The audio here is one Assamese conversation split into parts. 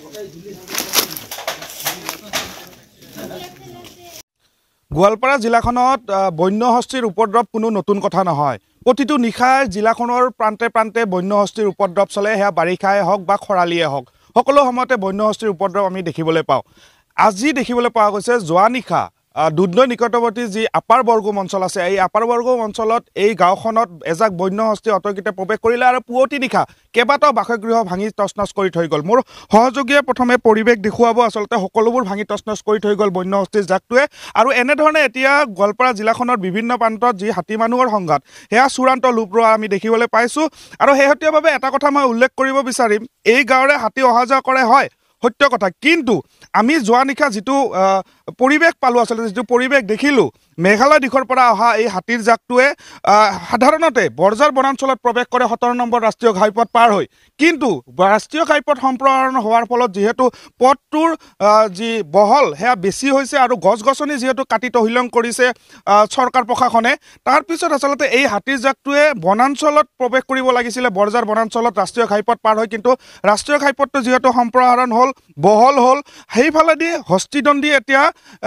গোৱালপাৰা জিলাখনত বন্যহস্তীৰ উপদ্ৰৱ কোনো নতুন কথা নহয়। প্ৰতিটো নিশাই জিলাখনৰ প্ৰান্তে প্ৰান্তে বন্যহস্তীৰ উপদ্ৰৱ চলে, সেয়া বাৰিষাই হওক বা খৰালিয়ে হওক, সকলো সময়তে বন্যহস্তীৰ উপদ্ৰৱ আমি দেখিবলৈ পাওঁ। আজি দেখিবলৈ পোৱা গৈছে যোৱা নিশা দুধনৈ নিকটৱৰ্তী যি আপাৰ বৰগুম অঞ্চল আছে, এই আপাৰ বৰগুম অঞ্চলত এই গাঁওখনত এজাক বন্যহস্তী অতৰ্কিতে প্ৰৱেশ কৰিলে আৰু পুৱতি নিশা কেইবাটাও বাসগৃহ ভাঙি তছনছ কৰি থৈ গ'ল। মোৰ সহযোগীয়ে প্ৰথমে পৰিৱেশ দেখুৱাব, আচলতে সকলোবোৰ ভাঙি তছনছ কৰি থৈ গ'ল বন্যহস্তীৰ জাকটোৱে। আৰু এনেধৰণে এতিয়া গোৱালপাৰা জিলাখনৰ বিভিন্ন প্ৰান্তত যি হাতী মানুহৰ সংঘাত, সেয়া চূড়ান্ত ৰূপ লোৱা আমি দেখিবলৈ পাইছোঁ। আৰু শেহতীয়াভাৱে এটা কথা মই উল্লেখ কৰিব বিচাৰিম, এই গাঁৱৰে হাতী অহা যোৱা কৰে, হয় সত্য কথা, কিন্তু আমি যোৱা নিশা যিটো পৰিৱেশ পালোঁ, আচলতে যিটো পৰিৱেশ দেখিলোঁ, মেঘালয় দিশৰ পৰা অহা এই হাতীৰ জাকটোৱে সাধাৰণতে বৰজাৰ বনাঞ্চলত প্ৰৱেশ কৰে 17 নম্বৰ ৰাষ্ট্ৰীয় ঘাইপথ পাৰ হৈ। কিন্তু ৰাষ্ট্ৰীয় ঘাইপথ সম্প্ৰসাৰণ হোৱাৰ ফলত যিহেতু পথটোৰ যি বহল সেয়া বেছি হৈছে আৰু গছ গছনি যিহেতু কাটি তহিলং কৰিছে চৰকাৰ প্ৰশাসনে, তাৰপিছত আচলতে এই হাতীৰ জাকটোৱে বনাঞ্চলত প্ৰৱেশ কৰিব লাগিছিলে, বৰজাৰ বনাঞ্চলত ৰাষ্ট্ৰীয় ঘাইপথ পাৰ হৈ, কিন্তু ৰাষ্ট্ৰীয় ঘাইপথটো যিহেতু সম্প্ৰসাৰণ হ'ল, বহল হ'ল, সেইফালেদি হস্তীদণ্ডী এতিয়া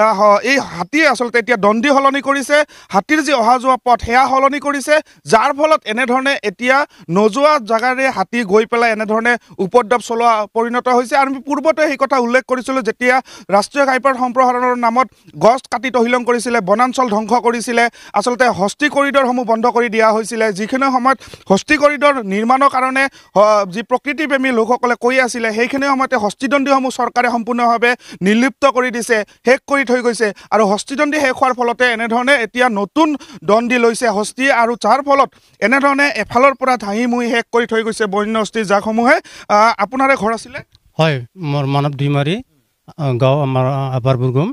এই হাতীয়ে আচলতে এতিয়া দণ্ডি সলনি কৰিছে, হাতীৰ যি অহা যোৱা পথ সেয়া সলনি কৰিছে, যাৰ ফলত এনেধৰণে এতিয়া নোযোৱা জেগাৰে হাতী গৈ পেলাই এনেধৰণে উপদ্ৰৱ চলোৱা পৰিণত হৈছে। আৰু আমি পূৰ্বতে সেই কথা উল্লেখ কৰিছিলোঁ, যেতিয়া ৰাষ্ট্ৰীয় ঘাইপথ সম্প্ৰসাৰণৰ নামত গছ কাটি তহিলং কৰিছিলে, বনাঞ্চল ধ্বংস কৰিছিলে, আচলতে হস্তি কৰিডৰসমূহ বন্ধ কৰি দিয়া হৈছিলে। যিখিনি সময়ত হস্তি কৰিডৰ নিৰ্মাণৰ কাৰণে যি প্ৰকৃতিপ্ৰেমী লোকসকলে কৈ আছিলে, সেইখিনি সময়তে হস্তিদণ্ডীসমূহ চৰকাৰে সম্পূৰ্ণভাৱে নিৰ্লিপ্ত কৰি দিছে, শেষ কৰি থৈ গৈছে। আৰু হস্তিদণ্ডী শেষ হোৱাৰ ফলতে এনেধৰণে এতিয়া নতুন দণ্ডি লৈছে হস্তি, আৰু যাৰ ফলত এনেধৰণে এফালৰ পৰা ধাহি মুহি শেষ কৰি থৈ গৈছে বন্যহস্তীৰ জাকসমূহে। আপোনাৰে ঘৰ আছিলে? হয়, মোৰ মানৱ দুইমাৰী গাঁও, আমাৰ আপাৰ বৰগুম।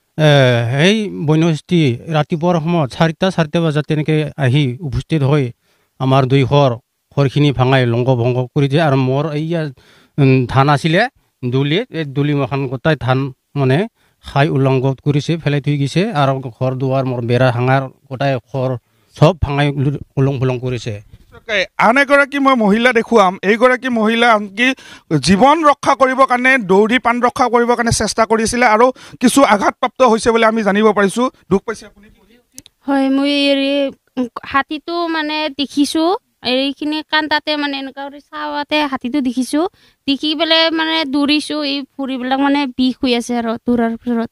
সেই বন্যহস্তি ৰাতিপুৱাৰ সময়ত 4টা বজাত তেনেকৈ আহি উপস্থিত হৈ আমাৰ দুই ঘৰখিনি ভাঙাই লংগ ভংগ কৰি দিয়ে। আৰু মোৰ এইয়া ধান আছিলে দুলিত, এই দুলি মখান গোটাই ধান মানে খাই উলংঘ কৰিছে, পেলাই থৈ গৈছে। আৰু ঘৰ দুৱাৰ মোৰ বেৰা ভাঙাৰ গোটাই ঘৰ চব ভাঙাই উলং ফুলং কৰিছে। আন এগৰাকী মই মহিলা দেখুৱাম, এইগৰাকী মহিলা আনকি জীৱন ৰক্ষা কৰিবৰ কাৰণে দৌৰি প্ৰাণ ৰক্ষা কৰিবৰ কাৰণে চেষ্টা কৰিছিলে আৰু কিছু আঘাতপ্ৰাপ্ত হৈছে বুলি আমি জানিব পাৰিছোঁ। দুখ পাইছে আপুনি? হয়, মই হাতীটো মানে দেখিছোঁ, এইখিনি কান্দাতে মানে এনেকুৱা কৰি চাৱাতে হাতীটো দেখিছোঁ, দেখি পেলাই মানে দৌৰিছোঁ, এই ভৰিবিলাক মানে বিষ হৈ আছে আৰু দৌৰাৰ পিছত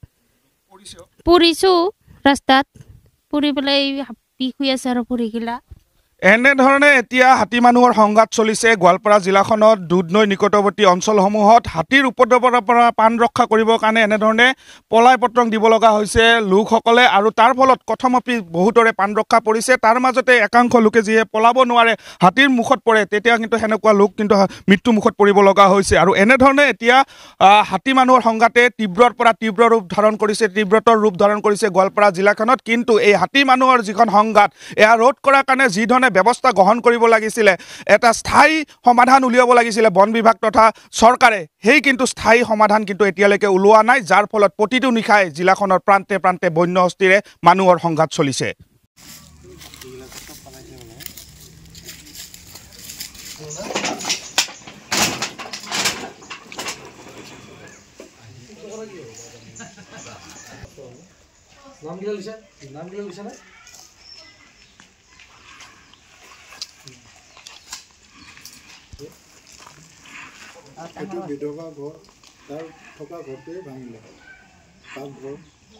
পৰিছোঁ ৰাস্তাত, পৰি পেলাই বিষ হৈ আছে আৰু ভৰিগিলা। এনেধৰণে এতিয়া হাতী মানুহৰ সংঘাত চলিছে গোৱালপাৰা জিলাখনত দুধনৈ নিকটৱৰ্তী অঞ্চলসমূহত। হাতীৰ উপদ্ৰৱৰ পৰা প্ৰাণ ৰক্ষা কৰিবৰ কাৰণে এনেধৰণে পলাই পত্ৰং দিব লগা হৈছে লোকসকলে, আৰু তাৰ ফলত কথমপি বহুতৰে প্ৰাণ ৰক্ষা পৰিছে। তাৰ মাজতে একাংশ লোকে যিয়ে পলাব নোৱাৰে, হাতীৰ মুখত পৰে, তেতিয়া কিন্তু সেনেকুৱা লোক কিন্তু মৃত্যু মুখত পৰিব লগা হৈছে। আৰু এনেধৰণে এতিয়া হাতী মানুহৰ সংঘাতে তীব্ৰৰ পৰা তীব্ৰ ৰূপ ধাৰণ কৰিছে, তীব্ৰতৰ ৰূপ ধাৰণ কৰিছে গোৱালপাৰা জিলাখনত। কিন্তু এই হাতী মানুহৰ যিখন সংঘাত, এয়া ৰোধ কৰাৰ কাৰণে যি ধৰণে ব্যৱস্থা গ্ৰহণ কৰিব লাগিছিলে, এটা স্থায়ী সমাধান উলিয়াব লাগিছিলে বন বিভাগ তথা চৰকাৰে, সেই কিন্তু স্থায়ী সমাধান কিন্তু এতিয়ালৈকে ওলোৱা নাই, যাৰ ফলত প্ৰতিটো নিশাই জিলাখনৰ প্ৰান্তে প্ৰান্তে বন্যহস্তীৰে মানুহৰ সংঘাত চলিছে। এইটো বিধৱা ঘৰ, তাৰ থকা ঘৰটোৱে ভাঙিলে, তাৰ ঘৰ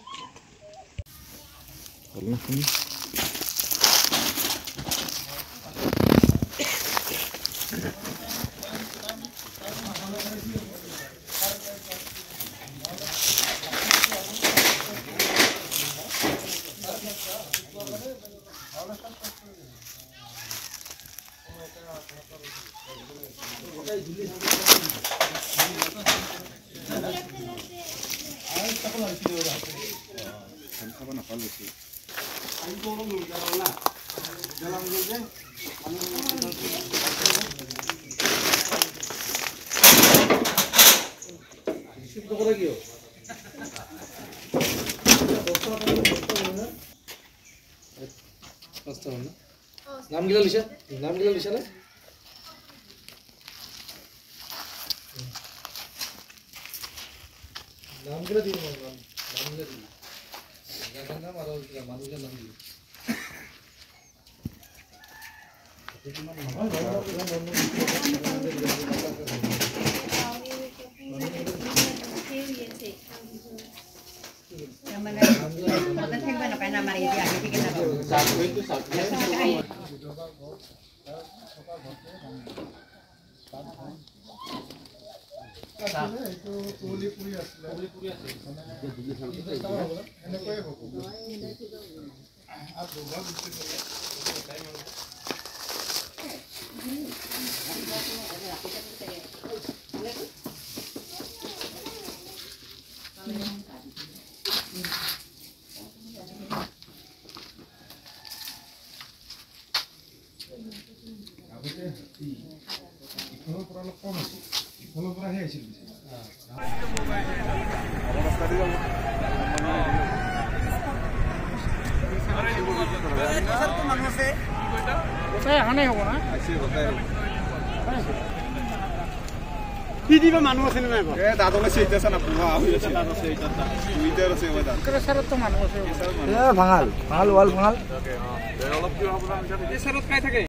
নামগিলা লিখা নে? এইটো কুঁৱলী পুৰি আছিলে এনেকৈয়ে হ'ব আৰু দুঘৰ গুচি গ'লে আগতে ইফালৰ পৰা অলপ কম আছিল ইফালৰ পৰাহে আহিছিল মানুহ আছে নাই দাদলে আছে না পুৱা হৈ আছে দাদ আছে টুইটাৰ আছে মানুহ আছে ভাঙাল ৱাল ভাঙাল অলপ কি হ'ব এই চাৰত কাই থাকে